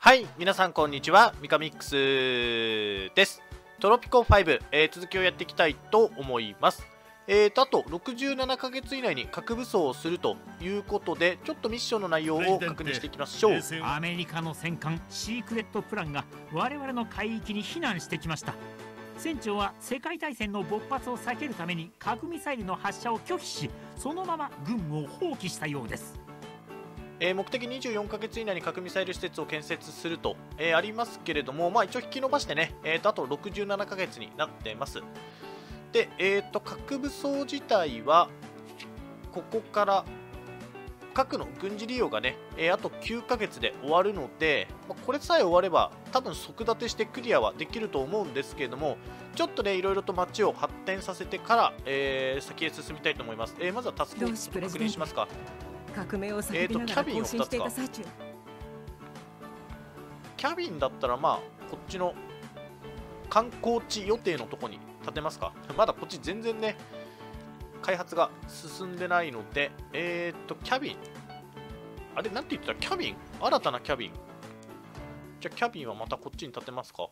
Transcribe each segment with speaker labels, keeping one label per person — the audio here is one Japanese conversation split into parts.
Speaker 1: はい、皆さんこんにちは、ミカミックスです。トロピコ5、続きをやっていきたいと思います。あと67ヶ月以内に核武装をするということで、ちょっとミッションの内容を確認していきましょう。
Speaker 2: アメリカの戦艦シークレットプランが我々の海域に避難してきました。船長は世界大戦の勃発を避けるために核ミサイルの発射を拒否し、そのまま軍務を放棄したようです。
Speaker 1: 目的24ヶ月以内に核ミサイル施設を建設すると、ありますけれども、一応引き延ばしてね、あと67ヶ月になってます。で、核武装自体は、ここから核の軍事利用がね、あと9ヶ月で終わるので、これさえ終われば、多分即立てしてクリアはできると思うんですけれども、ちょっとね、いろいろと街を発展させてから、先へ進みたいと思います。まずはタスクを確認しますか。
Speaker 3: 革命を叫びながら更新していた最中。
Speaker 1: キャビンだったらこっちの観光地予定のとこに建てますか。まだこっち全然ね開発が進んでないので、キャビンあれなんて言ってた、キャビン、新たなキャビン。じゃあキャビンはまたこっちに建てますか。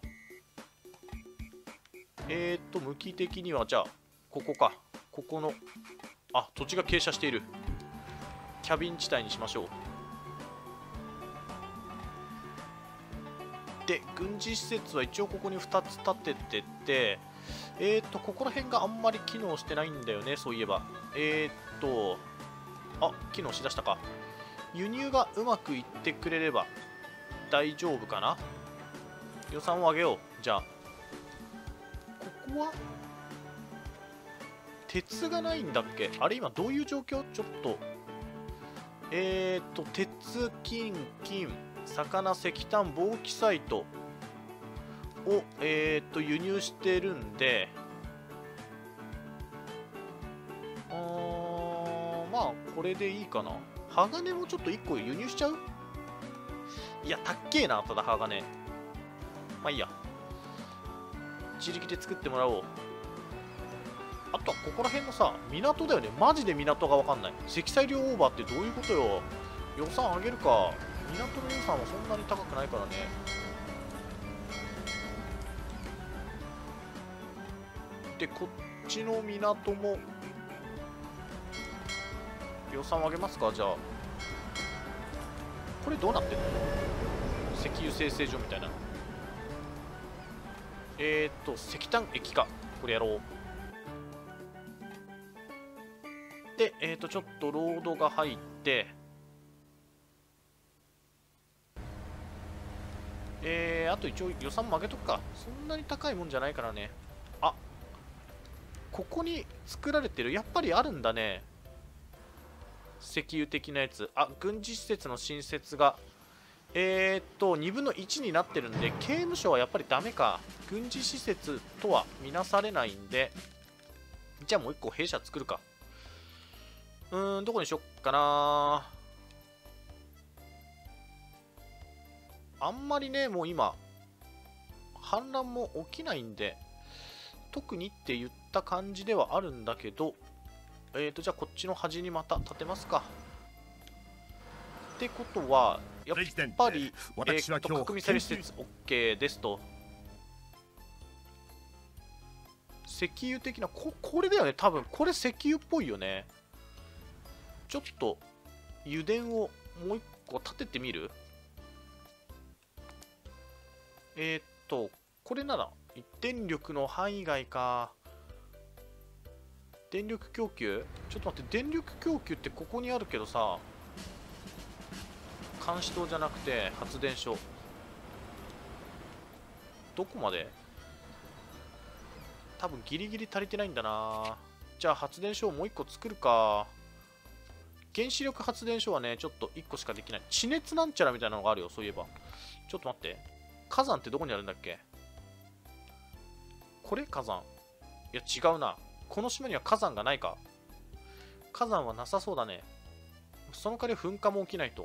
Speaker 1: 向き的にはじゃあここか、ここの土地が傾斜しているキャビン地帯にしましょう。で、軍事施設は一応ここに2つ建ててて、ここら辺があんまり機能してないんだよね、そういえば。機能しだしたか。輸入がうまくいってくれれば大丈夫かな。予算を上げよう。じゃあ、ここは鉄がないんだっけ。あれ今どういう状況。ちょっと鉄、金、魚、石炭、ボーキサイトを、輸入してるんで、これでいいかな。鋼もちょっと1個輸入しちゃう。いや、たっけえな、ただ鋼。いいや。自力で作ってもらおう。あとはここら辺のさ、港だよね。マジで港がわかんない。積載量オーバーってどういうことよ。予算上げるか。港の予算はそんなに高くないからね。で、こっちの港も予算を上げますか。じゃあこれどうなってんの。石油精製所みたいな。石炭液化、これやろう。で、ちょっとロードが入って、あと一応予算も上げとくか。そんなに高いもんじゃないからね。ここに作られてる、やっぱりあるんだね。石油的なやつ。軍事施設の新設が、2分の1になってるんで、刑務所はやっぱりダメか。軍事施設とは見なされないんで、じゃあもう1個弊社作るか。どこにしよっかな。あんまりね、もう今、反乱も起きないんで、特にって言った感じではあるんだけど、じゃあこっちの端にまた建てますか。ってことは、やっぱり、核ミサイル施設 OK ですと。石油的な、これだよね、多分。これ石油っぽいよね。ちょっと油田をもう一個立ててみる。これなら電力の範囲外か。電力供給、ちょっと待って、電力供給ってここにあるけどさ、監視塔じゃなくて発電所、どこまで。多分ギリギリ足りてないんだな。じゃあ発電所をもう一個作るか。原子力発電所はね、ちょっと1個しかできない。地熱なんちゃらみたいなのがあるよ、そういえば。ちょっと待って。火山ってどこにあるんだっけ。これ火山。いや、違うな。この島には火山がないか。火山はなさそうだね。その代わり噴火も起きないと。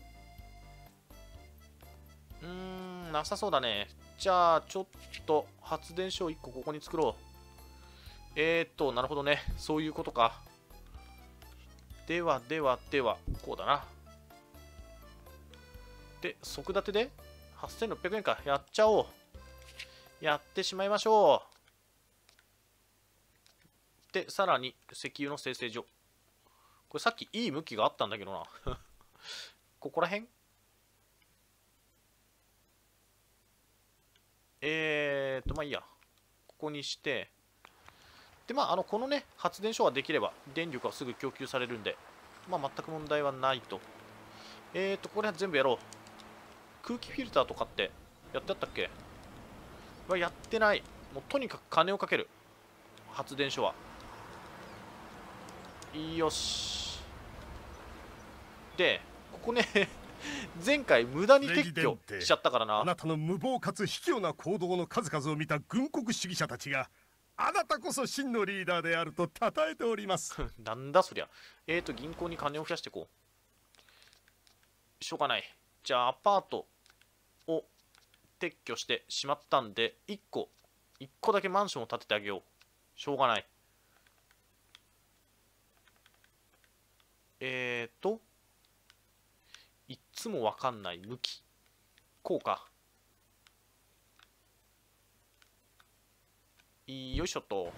Speaker 1: なさそうだね。じゃあ、ちょっと発電所を1個ここに作ろう。なるほどね。そういうことか。では、こうだな。で、即立てで 8600円か。やっちゃおう。やってしまいましょう。で、さらに石油の精製所。これさっきいい向きがあったんだけどな。ここら辺まあいいや。ここにして、で、まあ、このね、発電所ができれば、電力はすぐ供給されるんで、まあ、全く問題はないと。ここら辺全部やろう。空気フィルターとかってやってあったっけ？やってない。もうとにかく金をかける。発電所は。よし。で、ここね、前回無駄に撤去しちゃったからな。
Speaker 4: あなたの無謀かつ卑怯な行動の数々を見た軍国主義者たちが、あなたこそ真のリーダーであると称えております。
Speaker 1: なんだそりゃ。銀行に金を増やしていこう。しょうがない。じゃあアパートを撤去してしまったんで、1個だけマンションを建ててあげよう。しょうがない。いつもわかんない向き。こうか。よいしょと。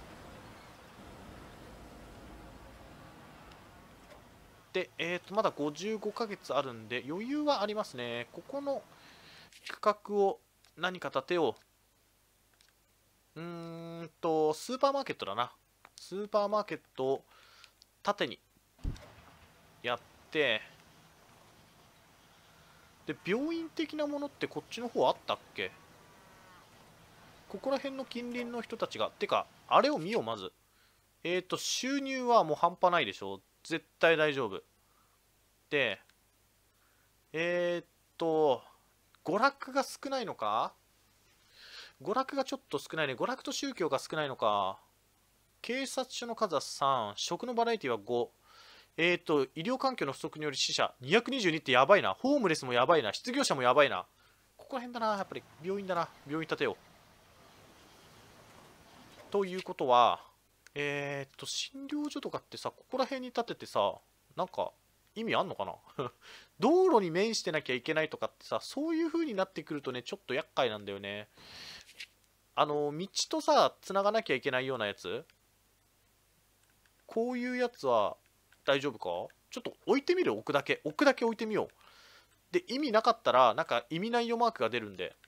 Speaker 1: で、まだ55ヶ月あるんで余裕はありますね。ここの区画を何か建てよう。スーパーマーケットだな。スーパーマーケットを縦にやって、で、病院的なものってこっちの方あったっけ？ここら辺の近隣の人たちが、てか、あれを見よう、まず。収入はもう半端ないでしょ。絶対大丈夫。で、娯楽が少ないのか？娯楽がちょっと少ないね。娯楽と宗教が少ないのか。警察署の数は3、食のバラエティは5。医療環境の不足による死者222ってやばいな。ホームレスもやばいな。失業者もやばいな。ここら辺だな。やっぱり病院だな。病院建てよう。ということは、診療所とかってさ、ここら辺に建ててさ、なんか意味あんのかな道路に面してなきゃいけないとかってさ、そういう風になってくるとね、ちょっと厄介なんだよね。道とさ、つながなきゃいけないようなやつ、こういうやつは大丈夫か？ちょっと置いてみる？置くだけ置いてみよう。で、意味なかったら、なんか意味ないよマークが出るんで。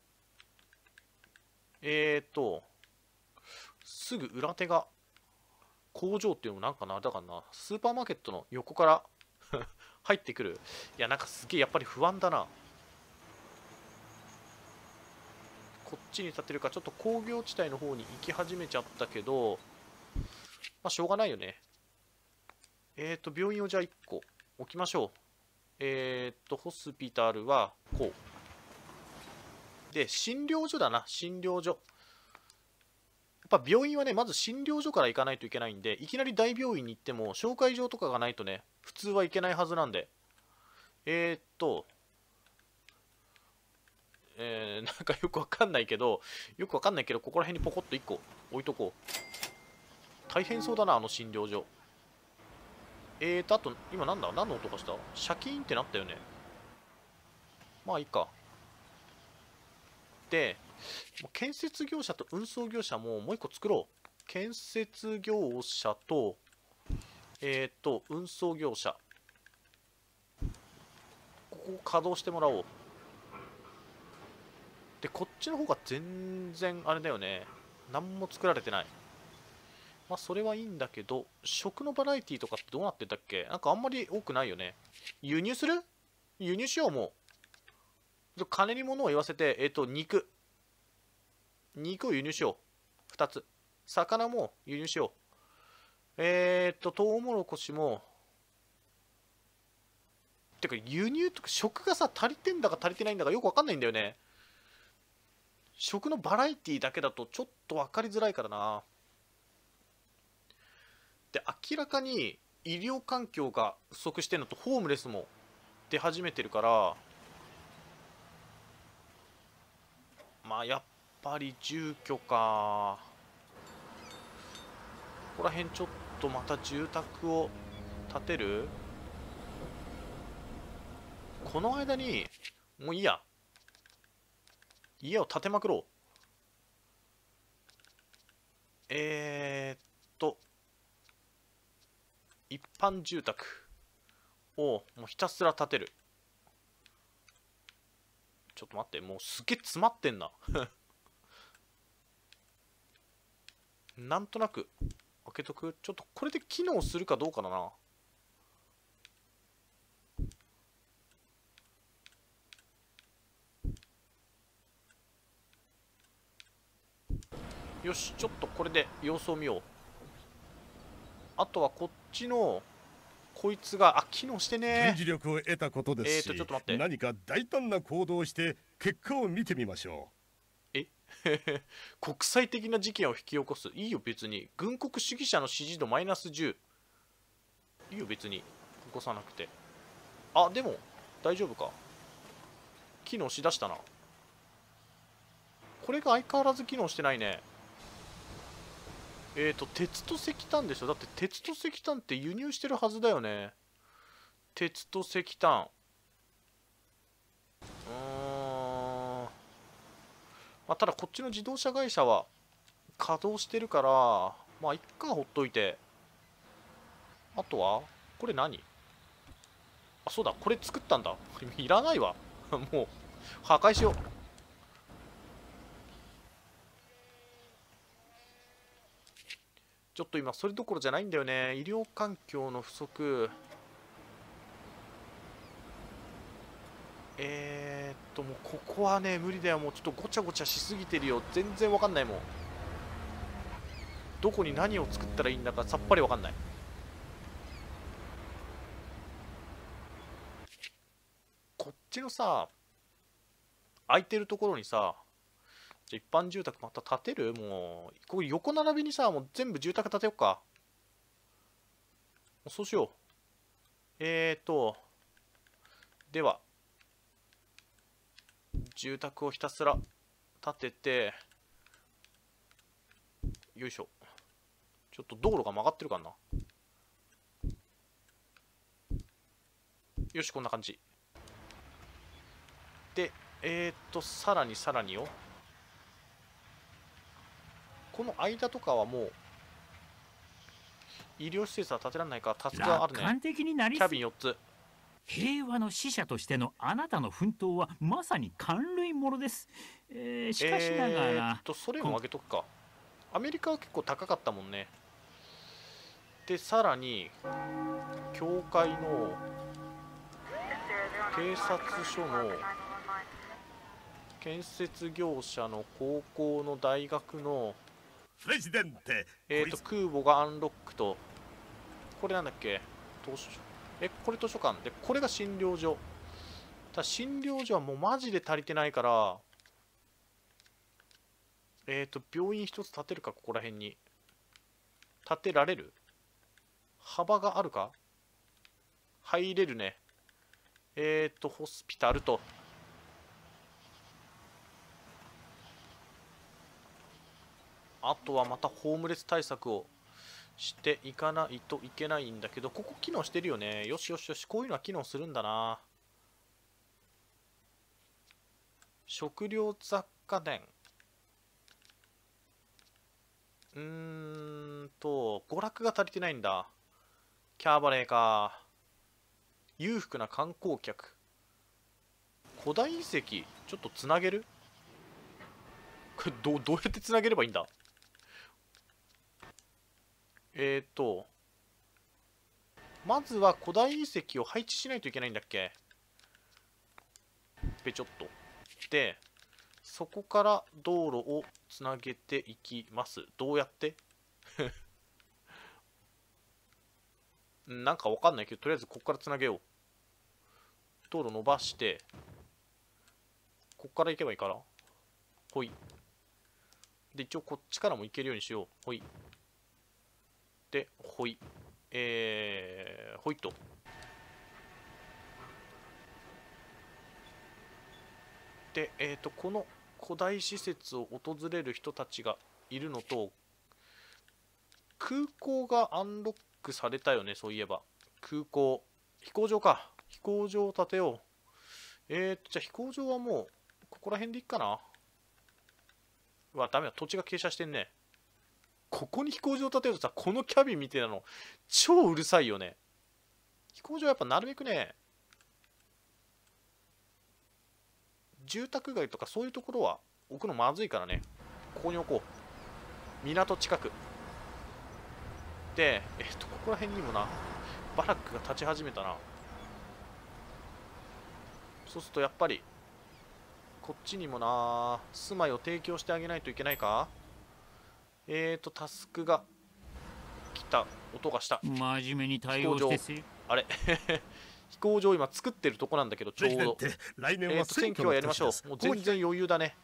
Speaker 1: すぐ裏手が工場っていうのもなんかな、だからな、スーパーマーケットの横から入ってくる。いや、なんかすげえやっぱり不安だな。こっちに建てるか、ちょっと工業地帯の方に行き始めちゃったけど、まあしょうがないよね。病院をじゃあ1個置きましょう。ホスピタルはこう。で、診療所だな、診療所。やっぱ病院はね、まず診療所から行かないといけないんで、いきなり大病院に行っても、紹介状とかがないとね、普通は行けないはずなんで。なんかよくわかんないけど、ここら辺にポコッと1個置いとこう。大変そうだな、あの診療所。あと、今なんだ？何の音がした？シャキーンってなったよね。まあいいか。で、建設業者と運送業者ももう一個作ろう。建設業者と、運送業者。ここを稼働してもらおう。で、こっちの方が全然あれだよね。何も作られてない。まあ、それはいいんだけど、食のバラエティとかってどうなってたっけ？なんかあんまり多くないよね。輸入する？輸入しよう、もう。金に物を言わせて、肉を輸入しよう。2つ。魚も輸入しよう。トウモロコシも。てか、輸入とか、食がさ、足りてんだか足りてないんだかよくわかんないんだよね。食のバラエティだけだとちょっと分かりづらいからな。で、明らかに医療環境が不足してるのと、ホームレスも出始めてるから、まあやっぱり住居か。ここら辺ちょっとまた住宅を建てる？この間にもういいや、 家を建てまくろう。一般住宅をもうひたすら建てる。ちょっと待って、もうすげえ詰まってんな。なんとなく開けとく。ちょっとこれで機能するかどうかだな。よし、ちょっとこれで様子を見よう。あとはこっちのこいつが機能してね
Speaker 4: 軍事力を得たことですし、
Speaker 1: ちょっと待って、
Speaker 4: 何か大胆な行動をして結果を見てみましょ
Speaker 1: う。国際的な事件を引き起こす。いいよ別に。軍国主義者の支持度マイナス10。いいよ別に起こさなくて。でも大丈夫か。機能しだしたな。これが相変わらず機能してないね。鉄と石炭でしょ。だって鉄と石炭って輸入してるはずだよね。鉄と石炭。ただこっちの自動車会社は稼働してるから、まあ一回ほっといて。あとはこれ何？そうだ、これ作ったんだ。いらないわ。もう破壊しよう。ちょっと今それどころじゃないんだよね。医療環境の不足。もうここはね無理だよ。もうちょっとごちゃごちゃしすぎてるよ。全然わかんないもん。どこに何を作ったらいいんだかさっぱりわかんない。こっちのさ空いてるところにさ、じゃ一般住宅また建てる？もうここ横並びにさ、もう全部住宅建てよっか。そうしよう。では住宅をひたすら建てて、よいしょ。ちょっと道路が曲がってるかな。よし、こんな感じで、さらにさらによ。この間とかはもう医療施設は建てられないから、タスクがあるね。キャビン4つ。
Speaker 2: 平和の使者としてのあなたの奮闘はまさに感類ものです。しかしながら
Speaker 1: それも上げとくか。アメリカは結構高かったもんね。でさらに教会の警察署の建設業者の高校の大学の
Speaker 4: プレジデンテ
Speaker 1: 空母がアンロックと、これなんだっけ、図書これ図書館で、これが診療所。ただ診療所はもうマジで足りてないから、病院一つ建てるか。ここら辺に建てられる？幅があるか？入れるね。ホスピタルと。あとはまたホームレス対策をしていかないといけないんだけど、ここ機能してるよね。よしよしよし、こういうのは機能するんだな。食料雑貨店。娯楽が足りてないんだ。キャバレーか。裕福な観光客。古代遺跡、ちょっとつなげる？これどうやってつなげればいいんだ？まずは古代遺跡を配置しないといけないんだっけ？ちょっと。で、そこから道路をつなげていきます。どうやってなんかわかんないけど、とりあえずここからつなげよう。道路伸ばして、ここから行けばいいから。ほい。で、一応こっちからも行けるようにしよう。ほい。で、ほい。ほいと。で、この古代施設を訪れる人たちがいるのと、空港がアンロックされたよね、そういえば。空港。飛行場か。飛行場を建てよう。じゃあ飛行場はもう、ここら辺でいいかな。 うわ、ダメだ。土地が傾斜してんね。ここに飛行場建てるとさ、このキャビンみたいなの、超うるさいよね。飛行場はやっぱなるべくね、住宅街とかそういうところは置くのまずいからね。ここに置こう。港近く。で、ここら辺にもな、バラックが立ち始めたな。そうするとやっぱり、こっちにもな、住まいを提供してあげないといけないか。タスクが来た音がした。
Speaker 2: 真面目に対応してせ。
Speaker 1: あれ飛行場今作ってるとこなんだけど、ちょうど。
Speaker 4: 来年は
Speaker 1: 選挙はやりましょう。もう全然余裕だね。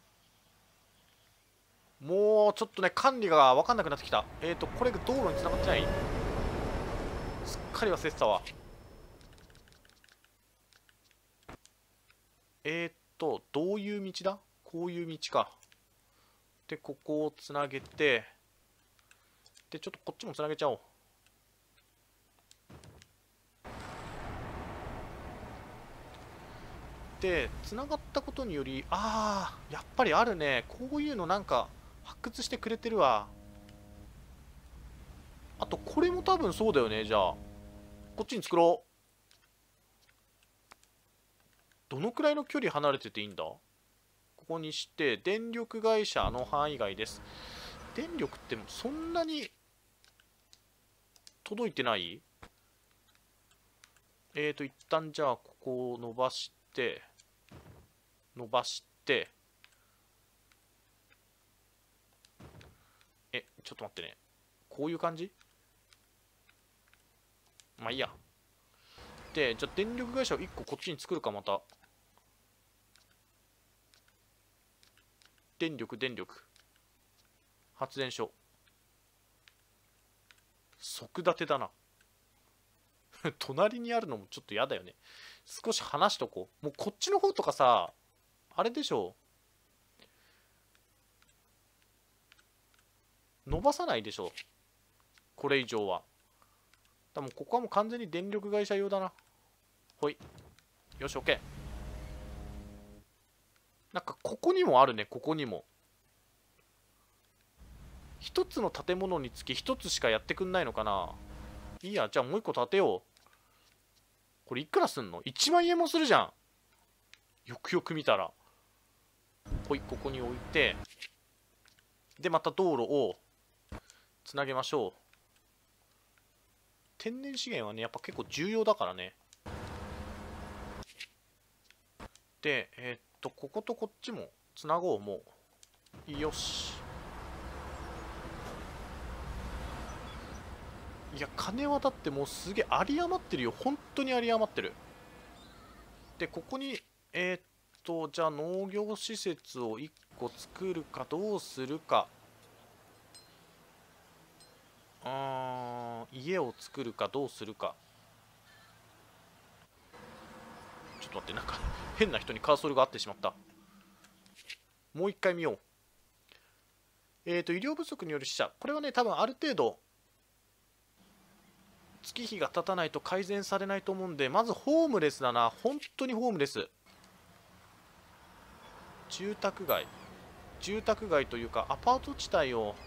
Speaker 1: もうちょっとね、管理が分かんなくなってきた。これが道路に繋がってない？すっかり忘れてたわ。どういう道だ？こういう道か。で、ここをつなげて、で、ちょっとこっちもつなげちゃおう。で、つながったことにより、やっぱりあるね。こういうのなんか発掘してくれてるわ。あと、これも多分そうだよね。じゃあ、こっちに作ろう。どのくらいの距離離れてていいんだ？ここにして、電力会社の範囲外です。電力ってそんなに届いてない？一旦じゃあ、ここを伸ばして、ちょっと待ってね。こういう感じ？まあいいや。で、じゃあ電力会社を1個こっちに作るか、また。電力。発電所。即建てだな。隣にあるのもちょっと嫌だよね。少し離しとこう。もうこっちの方とかさ、あれでしょ。伸ばさないでしょ。これ以上は。多分ここはもう完全に電力会社用だな。ほい。よし、OK。なんかここにもあるね、ここにも。一つの建物につき一つしかやってくんないのかな。いいや、じゃあもう一個建てよう。これいくらすんの？ 1 万円もするじゃん。よくよく見たら。ほい、ここに置いて。で、また道路をつなげましょう。天然資源はね、やっぱ結構重要だからね。で、こことこっちもつなごう、もう。よし。いや、金はだってもうすげえ有り余ってるよ。本当に有り余ってる。で、ここに、じゃあ農業施設を1個作るかどうするか。家を作るかどうするか。ちょっと待って、なんか変な人にカーソルが合ってしまった。もう一回見よう。医療不足による死者。これはね、多分ある程度、月日が経たないと改善されないと思うんで、まずホームレスだな。本当にホームレス。住宅街というか、アパート地帯を、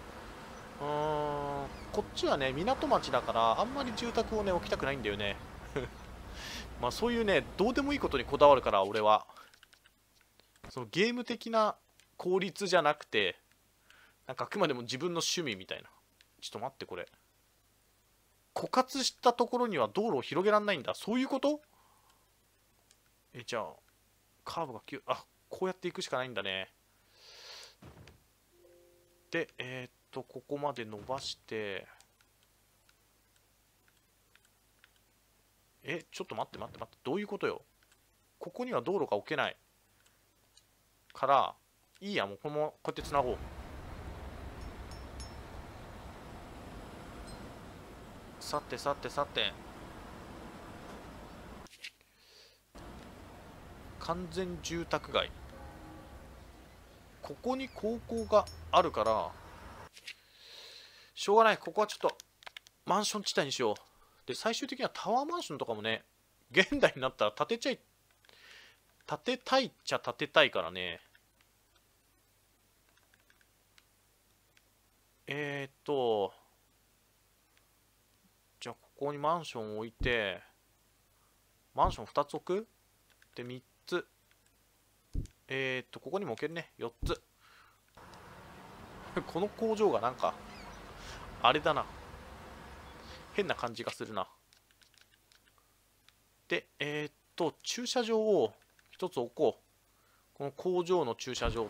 Speaker 1: こっちはね、港町だから、あんまり住宅をね、置きたくないんだよね。まあそういうね、どうでもいいことにこだわるから、俺は。そのゲーム的な効率じゃなくて、なんかあくまでも自分の趣味みたいな。ちょっと待って、これ。枯渇したところには道路を広げられないんだ。そういうこと？じゃあ、カーブがこうやっていくしかないんだね。で、ここまで伸ばして、ちょっと待って。どういうことよ。ここには道路が置けない。から、いいや、もうこうやってつなごう。さて。完全住宅街。ここに高校があるから、しょうがない。ここはちょっと、マンション地帯にしよう。で、最終的にはタワーマンションとかもね、現代になったら建てたいっちゃ建てたいからね。 じゃあここにマンションを置いて、マンション2つ置くで、3つ。ここにも置けるね。4つ。この工場がなんか、あれだな。変な感じがするな。で、駐車場を1つ置こう。この工場の駐車場。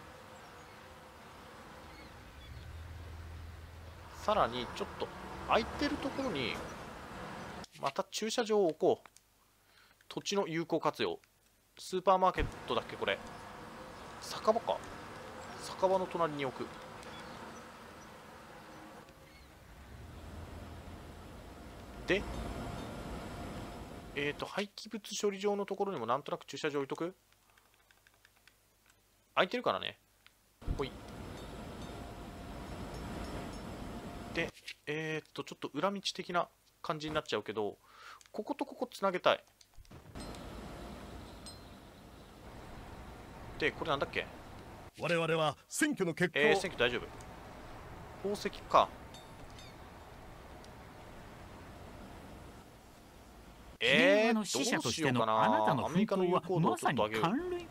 Speaker 1: さらに、ちょっと空いてるところに、また駐車場を置こう。土地の有効活用。スーパーマーケットだっけこれ。酒場か。酒場の隣に置く。で、廃棄物処理場のところにもなんとなく駐車場置いとく。空いてるからね。ほい。で、ちょっと裏道的な感じになっちゃうけど、こことここつなげたい。で、これなんだっけ？
Speaker 4: 我々は選挙の結果を、
Speaker 1: 選挙大丈夫。宝石か。
Speaker 2: 平和の使者としてのあなたの奮闘はまさに関連。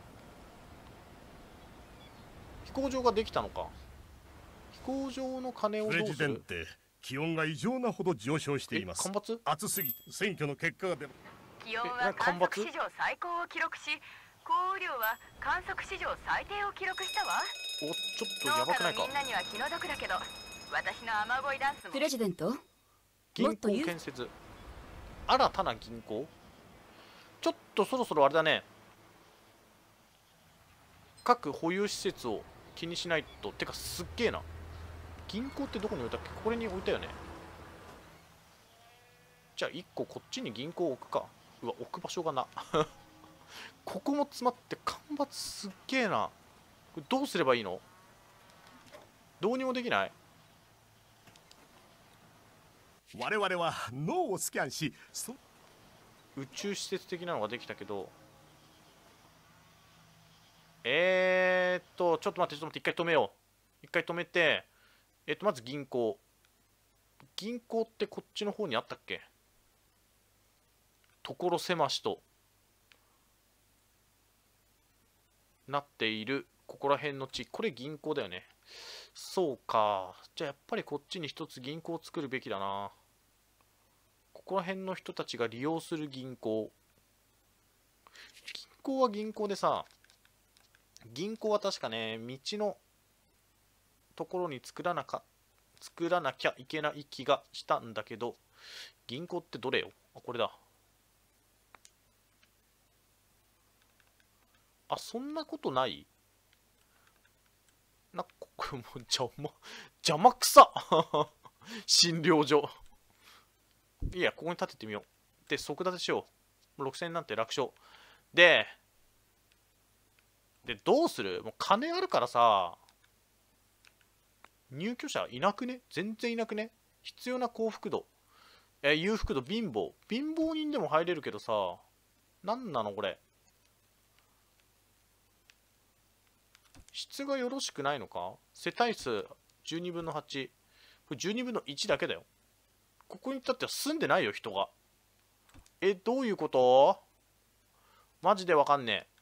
Speaker 1: 飛行場ができたのか。飛行場の金をどうする？
Speaker 4: プレジデンテ、気温が異常なほど上昇しています。
Speaker 1: 干ばつ？
Speaker 4: 暑すぎ、選挙の結果が出る。
Speaker 5: 気温は観測史上最高を記録し、降雨量は観測史上最低を記録したわ。
Speaker 1: お、ちょっとやばくないか。
Speaker 5: 農家のみんなには気の毒だけど、私の雨乞いダンスも。
Speaker 3: プレジデント、
Speaker 1: 銀行建設。新たな銀行？ちょっとそろそろあれだね。各保有施設を気にしないと。てかすっげえな。銀行ってどこに置いたっけ？これに置いたよね。じゃあ1個こっちに銀行を置くか。うわ、置く場所がな。ここも詰まって干ばつすっげえな。これどうすればいいの？どうにもできない？
Speaker 4: 我々は脳をスキャンし、
Speaker 1: 宇宙施設的なのができたけど、ちょっと待って、一回止めよう。一回止めて、まず銀行。銀行ってこっちの方にあったっけ？所狭しとなっている、ここら辺の地。これ銀行だよね。そうか。じゃあやっぱりこっちに一つ銀行を作るべきだな。ここら辺の人たちが利用する銀行。銀行は銀行でさ、銀行は確かね、道のところに作らなきゃいけない気がしたんだけど、銀行ってどれよ？あ、これだ。あ、そんなことない？これもう邪魔くさ診療所。いや、ここに建ててみよう。で、即建てしよう。6000円なんて楽勝。で、どうする？もう金あるからさ、入居者いなくね？全然いなくね？必要な幸福度。裕福度、貧乏。貧乏人でも入れるけどさ、なんなのこれ。質がよろしくないのか？世帯数12分の8。これ12分の1だけだよ。ここに至っては住んでないよ、人が。どういうこと？マジでわかんねえ。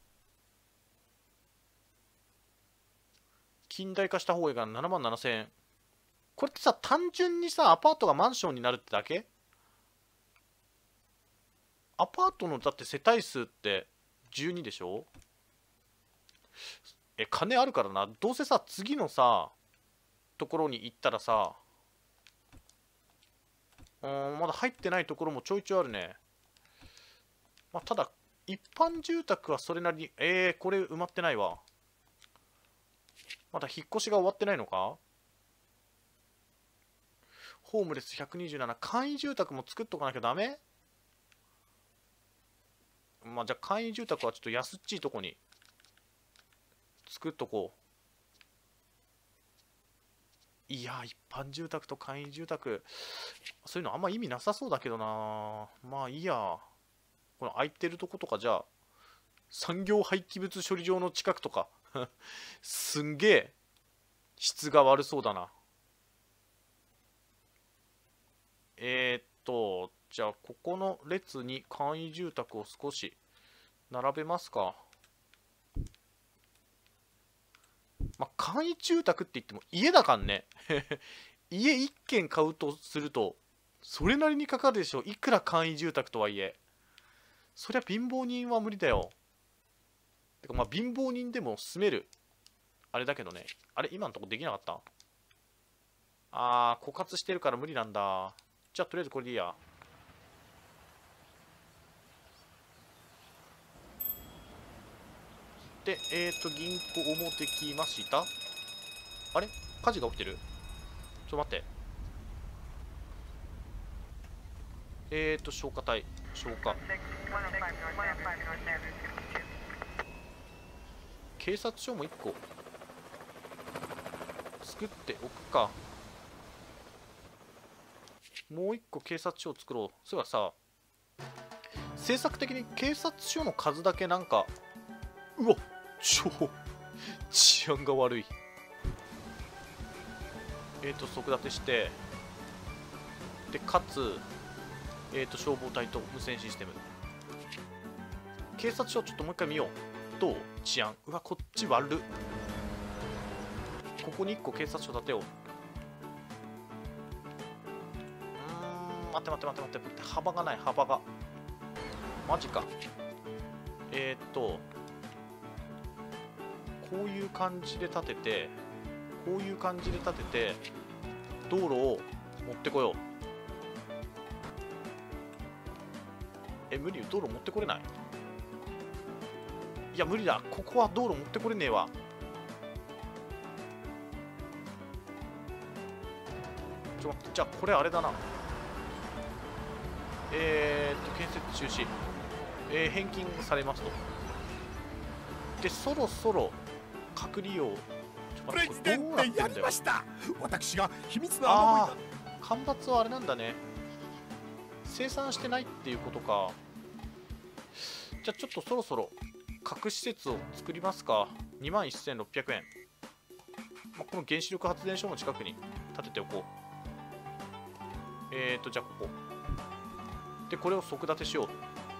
Speaker 1: 近代化した方がいいから77,000円。これってさ、単純にさ、アパートがマンションになるってだけ？アパートのだって世帯数って12でしょ？金あるからな。どうせさ、次のさ、ところに行ったらさ、まだ入ってないところもちょいちょいあるね。まあ、ただ、一般住宅はそれなりに、これ埋まってないわ。まだ引っ越しが終わってないのか？ホームレス127。簡易住宅も作っとかなきゃダメ？まあ、じゃあ簡易住宅はちょっと安っちいとこに作っとこう。いや、一般住宅と簡易住宅、そういうのあんま意味なさそうだけどな。まあいいや。この空いてるとことか、じゃあ、産業廃棄物処理場の近くとか、すんげえ質が悪そうだな。 じゃあここの列に簡易住宅を少し並べますか。まあ、簡易住宅って言っても家だからね。家1軒買うとするとそれなりにかかるでしょ。いくら簡易住宅とはいえ。そりゃ貧乏人は無理だよ。てかまあ貧乏人でも住めるあれだけどね。あれ今のとこできなかった？枯渇してるから無理なんだ。じゃあとりあえずこれでいいや。で銀行もできました。あれ火事が起きてる？ちょっと待って。消火隊消火。警察署も1個作っておくか。もう1個警察署を作ろう。そういえばさ、政策的に警察署の数だけなんか、うわ超治安が悪い。即立てして、でかつ消防隊と無線システム。警察署ちょっともう一回見よう。どう治安。うわこっち悪っ。ここに1個警察署建てよう。待って幅がない。幅がマジか。こういう感じで建てて、こういう感じで建てて道路を持ってこよう。無理。道路持ってこれない？いや無理だ。ここは道路持ってこれねえわ。ちょっと待って。じゃあこれあれだな。建設中止、返金されますと。でそろそろ隔離用。
Speaker 4: プレジデントやりました。私が秘密の雨乞いだ。
Speaker 1: 干ばつはあれなんだね。生産してないっていうことか。じゃあちょっとそろそろ核施設を作りますか。21,600円。まあ、この原子力発電所の近くに建てておこう。じゃあここでこれを即立てしよ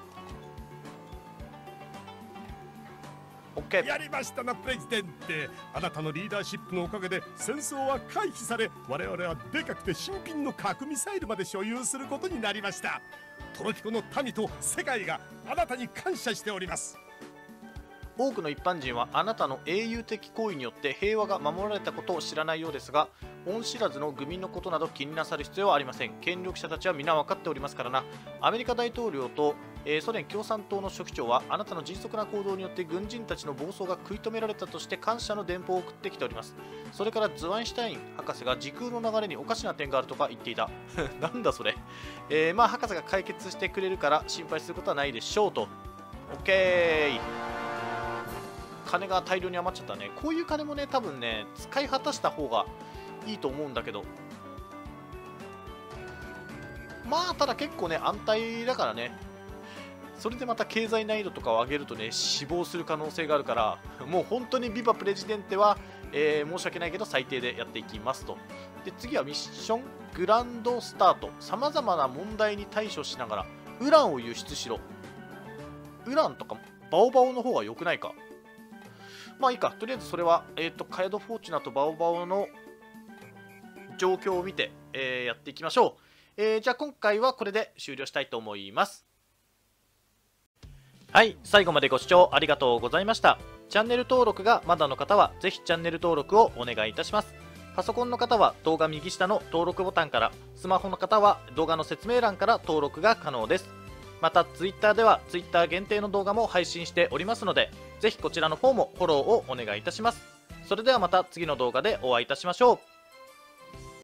Speaker 1: う。 OK。
Speaker 4: やりましたなプレジデント。あなたのリーダーシップのおかげで戦争は回避され、我々はでかくて新品の核ミサイルまで所有することになりました。トロピコの民と世界があなたに感謝しております。
Speaker 1: 多くの一般人はあなたの英雄的行為によって平和が守られたことを知らないようですが、恩知らずの愚民のことなど気になさる必要はありません。権力者たちは皆分かっておりますからな。アメリカ大統領と、ソ連共産党の書記長はあなたの迅速な行動によって軍人たちの暴走が食い止められたとして感謝の電報を送ってきております。それからズワインシュタイン博士が時空の流れにおかしな点があるとか言っていた。なんだそれ。まあ博士が解決してくれるから心配することはないでしょうと。 OK。金が大量に余っちゃったね。こういう金もね多分ね使い果たした方がいいと思うんだけど、まあただ結構ね安泰だからね。それでまた経済難易度とかを上げるとね死亡する可能性があるから、もう本当にビバプレジデンテは、申し訳ないけど最低でやっていきますと。で次はミッショングランドスタート。さまざまな問題に対処しながらウランを輸出しろ。ウランとかバオバオの方が良くないか。まあいいか。とりあえずそれは、カヤドフォーチュナとバオバオの状況を見て、やっていきましょう。じゃあ今回はこれで終了したいと思います。はい、最後までご視聴ありがとうございました。チャンネル登録がまだの方はぜひチャンネル登録をお願いいたします。パソコンの方は動画右下の登録ボタンから、スマホの方は動画の説明欄から登録が可能です。また Twitter では Twitter 限定の動画も配信しておりますので、ぜひこちらの方もフォローをお願いいたします。それではまた次の動画でお会いいたしましょう。